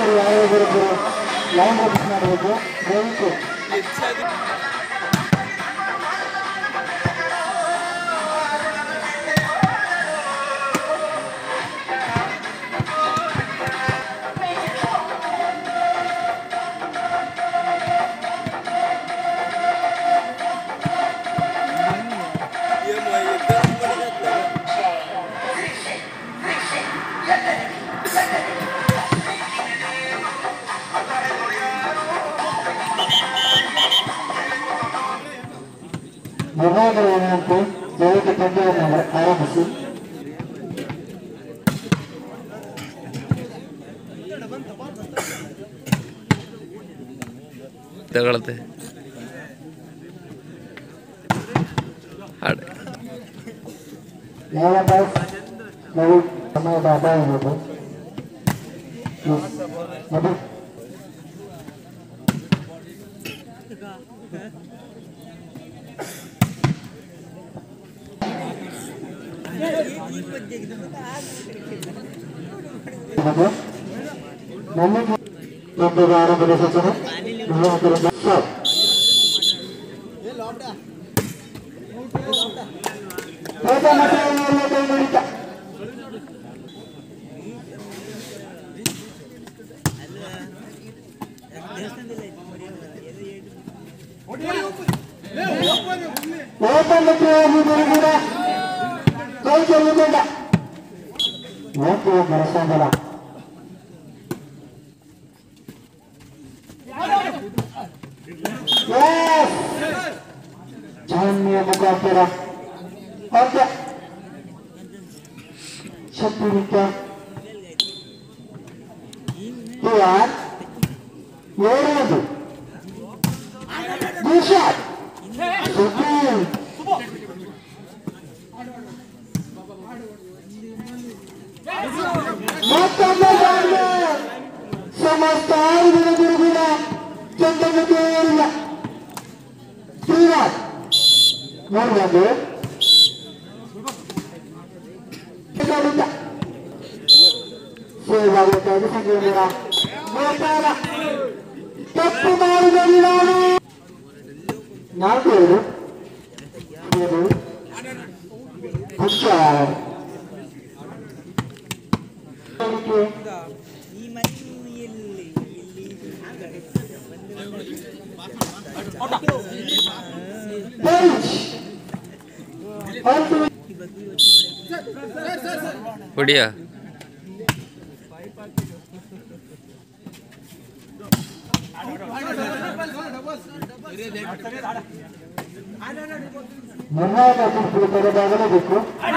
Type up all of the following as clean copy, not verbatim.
ಯಾರಾದರೂ line rice ಮಾಡಬೇಕು ದಯವಿಟ್ಟು. ನಿರ್ಣಯಗಳು ಏನಂತೆ ದಯವಿಟ್ಟು ಪಂದ್ಯವನ್ನು ಆರಂಭಿಸಿ. ತಗೊಳತೆ ಯಾವ ಬಾಸ್ ನಾವು ಸಮಯದ ಅಭಾವ ಇರೋದು ಅದು ನಮ್ಮ ಆರಂಭದ ಸೂಚನೆ ಮರಸಂಗಲ ಜಾನ್ಯ ಮುಖಾಂತರ ಓಕೆ ಶಕ್ತಿಯುತ ಏಳದು ಗುಷಾತ್ ಮತ್ತೊಮ್ಮೆ ಸಮಸ್ತ ಆಯುಧದ ಗುರುಗುಣ ಚಂದ್ರಮುಖಿಯಲ್ಲ ಶ್ರೀರಾಜ್ ನೋಡುವುದು ಸೇವಾಗುತ್ತದೆ ಸಂಗೀತ ಗೋಪಾಲ ತಪ್ಪು ಮಾಡಿದಲ್ಲಿ ನಾನು 4 ಹುಷಾರ್ बढ़िया ನಿರ್ಣಾಯಕ ತೀರ್ಪು ತೆರೆದಾಗಲೇಬೇಕು.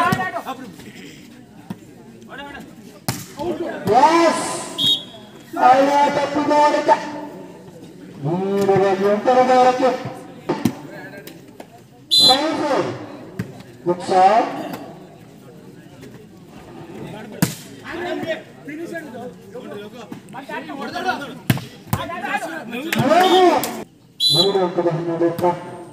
ತಪ್ಪಿದವರಿದ್ದ ನೀಡಬೇಕು ಅಂತರದವರಕ್ಕೆ ಉತ್ಸಾಹ ಮೂರು ಅಂಕದ ಹಿನ್ನಡೆ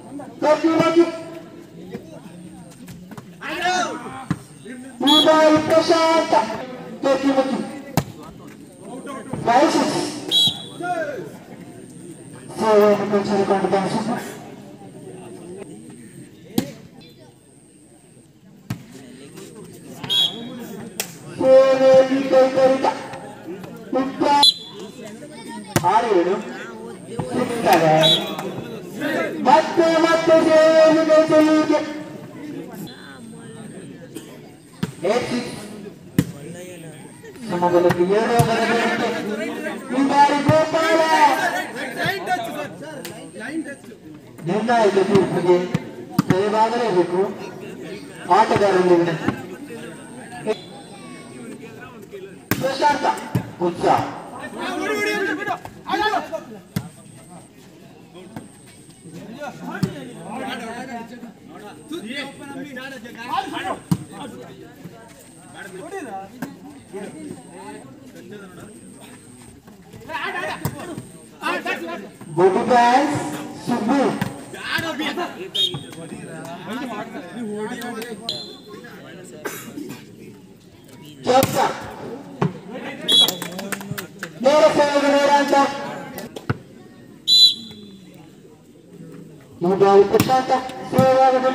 ಪ್ರಶಾಂತ ಸೇವೆಯನ್ನು ಕೈಚರಿಕೊಂಡಿದ್ದ ಸೇವೆಯಲ್ಲಿ ಕೈತರಿದ 6-7 ಸಿಗ್ತದೆ ಮತ್ತೆ ಮತ್ತೆ ಸೇವೆಯನ್ನು ಕೈಚರಿಕೆ ಸಮದಲ್ಲಿ 7 ಬರಬೇಕು. ಈ ಬಾರಿ ಗೋಪಾಲ ನಿರ್ಣಾಯಕ ತೀರ್ಪಿಗೆ ಜಯವಾಗಲೇಬೇಕು. ಆಟಗಾರರಲ್ಲಿ ಪ್ರಶಾಂತ ಉತ್ಸಾಹ Bobby Banks, Subbu. Chopsa. ನೇರ ಸೇವೆಗೆ ನೇರ ಅಂತ ಈ ಬಾರಿ ಪ್ರಶಾಂತ ಸೇವಾಗದಲ್ಲಿ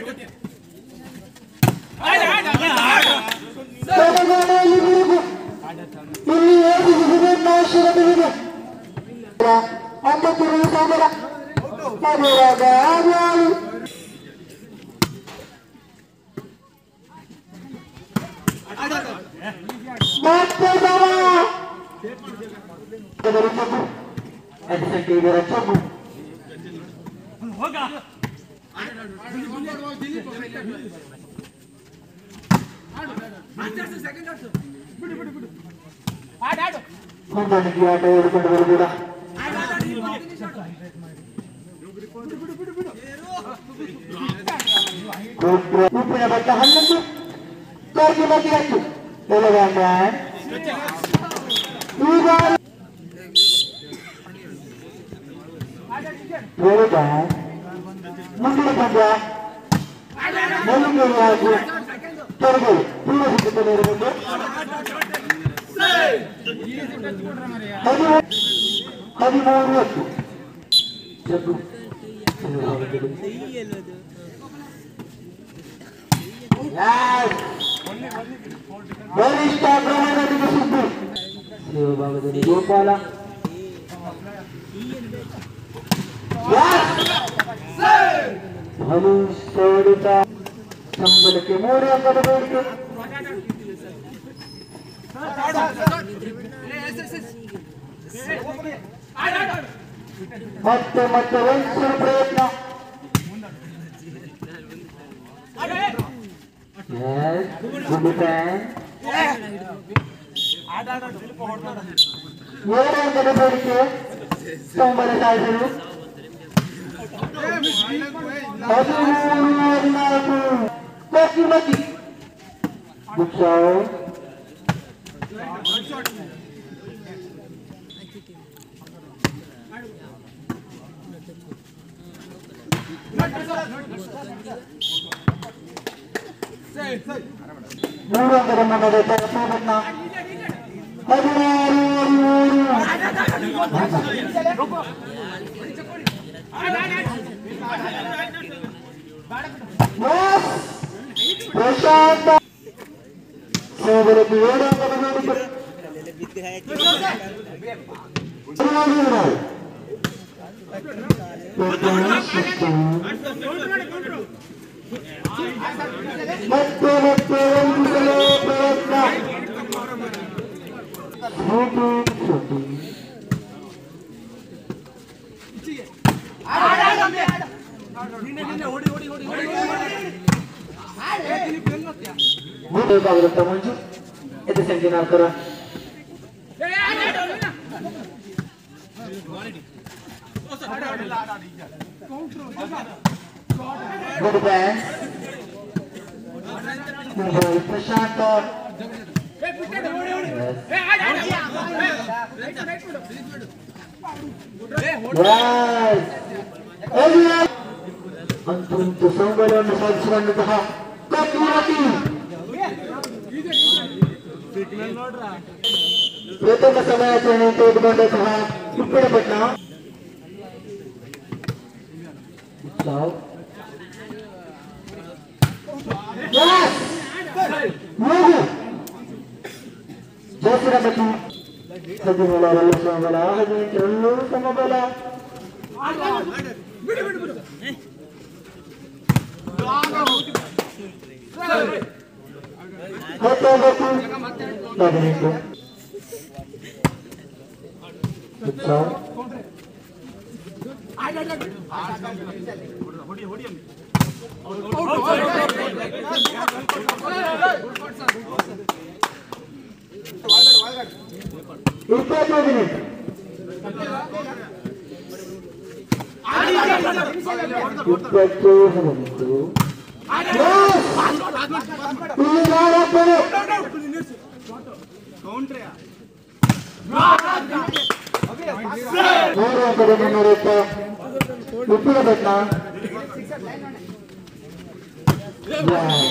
ಇಲ್ಲಿ ಏನಿದೆ ನಾಶನವಿದೆ ಅಂಬತ್ತಿರುವ ಸಾಗರ ಮಧುರಾಗ ಮತ್ತೆ ಚಬ್ಬು ಹೊಂದಾಣಿಕೆ ಆಟ ಹೇಳಿಕೊಂಡು ಬರಬೇಡ ಉಪ್ಪಿನ ಬಟ್ಟ 11 ಕಾರ್ಗಿ ಬಾಕಿ ಆಯ್ತು ಈಗ ಮುಂದಿನ ಪಂದ್ಯ ಮಲ್ಲುಂಗೇರಿ ಹಾಗೂ ತೊರಗಲ್ ಪೂರ್ವ ಸಿದ್ಧತೆ ಇರಬೇಕು 13 ಜಗ್ಗು ಬಲಿಷ್ಠ ಪ್ರಮಾಣದಿಂದ ಸುದ್ದು ಶಿವಭಾಗದಲ್ಲಿ ಗೋಪಾಲ ಹೊಲಿಸೋಡಿತ ಸಂಬಳಕ್ಕೆ 3 ಅಂಕದ ಬೇಡಿಕೆ ಮತ್ತೆ ಮತ್ತೆ ವಂಚಿಸುವ ಪ್ರಯತ್ನ ಏಳು ಅಂಕದ ಬೇಡಿಕೆ ಸಂಬಳ ಸಾಧಿಸಲು 13-14 ಬಾಕಿ ಬುಕ್ಸಾವ್ ಮೂರು ಅಂಕದ ಮುನ್ನಡೆ ಪ್ರಯತ್ನ 16 ಪ್ರಶಾಂತ ಸೋದರಕ್ಕೆ 7 ಅಂಕದ ಬೇಡಿಕೆ ಮತ್ತೆ ಮತ್ತೆ ವಂಚಿಸಲು ಪ್ರಯತ್ನ ಭಾಗದಂತ ಮಂಜು ಎದ್ದು ಸಂಖ್ಯೆನಾರ್ಕರ ಗುಡ್ ಬ್ಯಾನ್ ಪ್ರಶಾಂತ್ ಅಂತೂ ಸಂಬಳವನ್ನು ಸಾಧಿಸಿಕೊಂಡಂತಹ ಪ್ರಥಮ ಸಮಾಯಾಚರಣೆ ತೆಗೆದುಕೊಂಡಂತಹ ಉಪ್ಪಿನಪಟ್ಟಣ ಜೋಸಿರಬಟ್ಟಿ 17 ಸಮಬಲ 18 ಸಮಬಲ ಉಪ್ಪಿನಪಟ್ಟಣ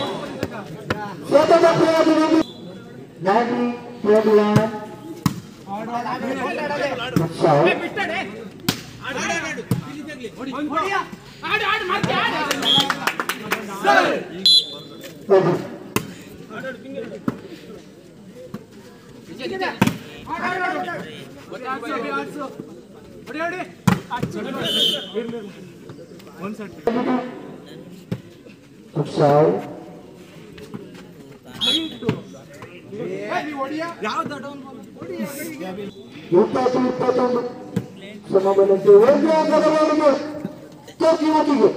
ಸ್ವತಂತ್ರ ಸಮಬಲಕ್ಕೆ ಒಂದು ಅಂಕದವರೆಗೆ ಚೌಕಿಮತಿಗೆ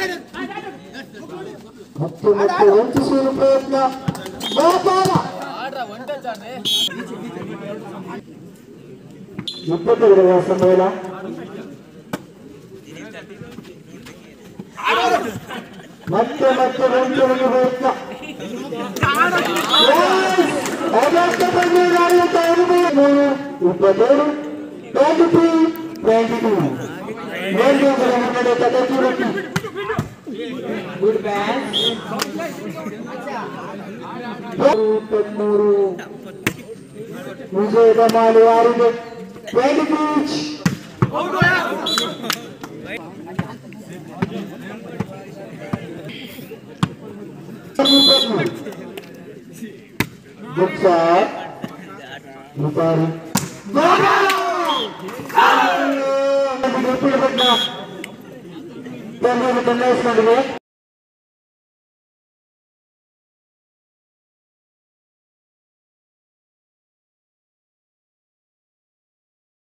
ಮತ್ತೆ ಮತ್ತೆ ವಂಚಿಸುವ ಪ್ರಯತ್ನ ವ್ಯಾಪಾರ 22ರ ಸಮ್ಮೇಳ ಮತ್ತೆ ಮತ್ತೆ ವಂಚನೆಗೆ ಪ್ರಯತ್ನ 23 ವಿಜಯದ ಮಾಲು ಯಾರಿಗೆ 20 ಪೀಚ್